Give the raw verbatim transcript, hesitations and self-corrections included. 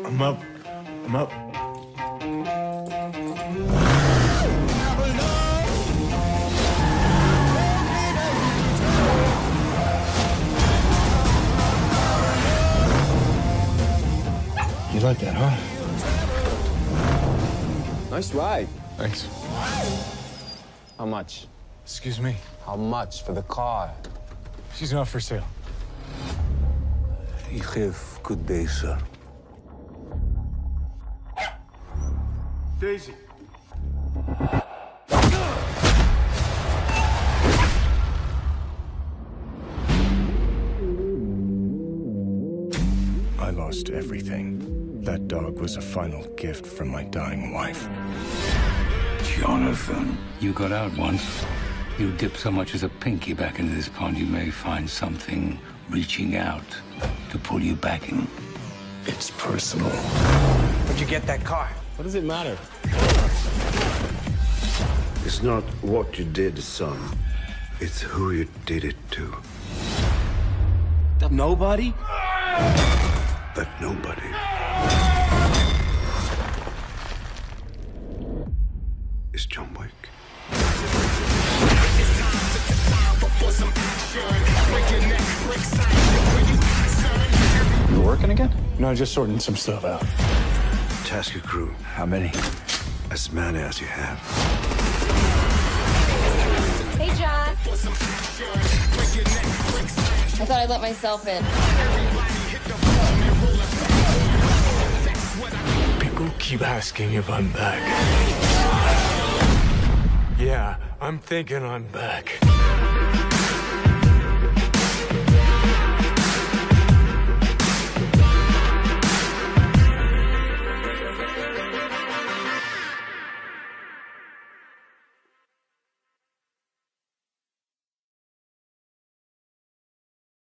I'm up. I'm up. You like that, huh? Nice ride. Thanks. How much? Excuse me. How much for the car? She's not for sale. Ik geef good day, sir. Daisy. I lost everything. That dog was a final gift from my dying wife. Jonathan, you got out once. You dip so much as a pinky back into this pond, you may find something reaching out to pull you back in. It's personal. Where'd you get that car? What does it matter? It's not what you did, son. It's who you did it to. Nobody? That nobody is John Wick. You working again? No, just sorting some stuff out. Task your crew. How many? As many as you have. Hey, John. I thought I'd let myself in. People keep asking if I'm back. Yeah, I'm thinking I'm back.